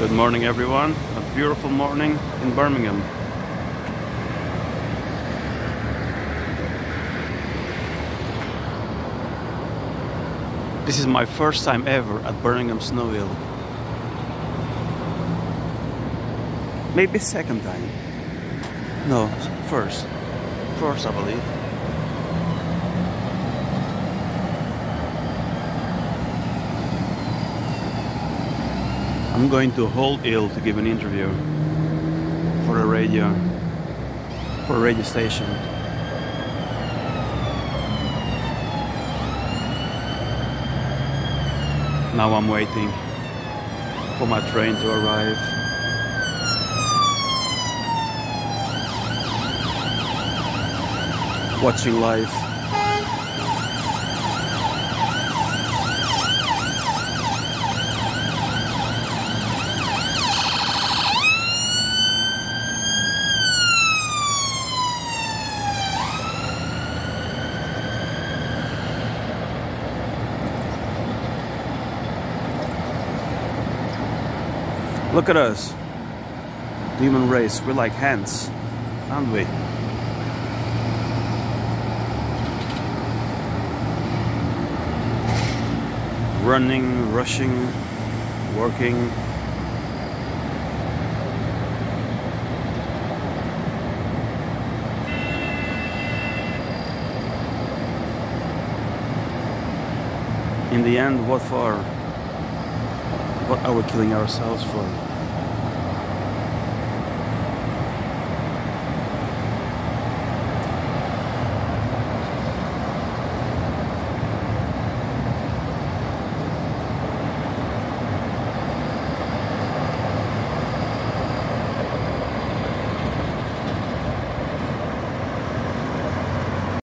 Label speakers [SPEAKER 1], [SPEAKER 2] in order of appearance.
[SPEAKER 1] Good morning, everyone. A beautiful morning in Birmingham. This is my first time ever at Birmingham Snow Hill. Maybe second time. No, first. First, I believe. I'm going to Hull Hill to give an interview for a radio station. Now I'm waiting for my train to arrive. Watching live. Look at us, the human race. We're like ants, aren't we? Running, rushing, working. In the end, what for? What are we killing ourselves for?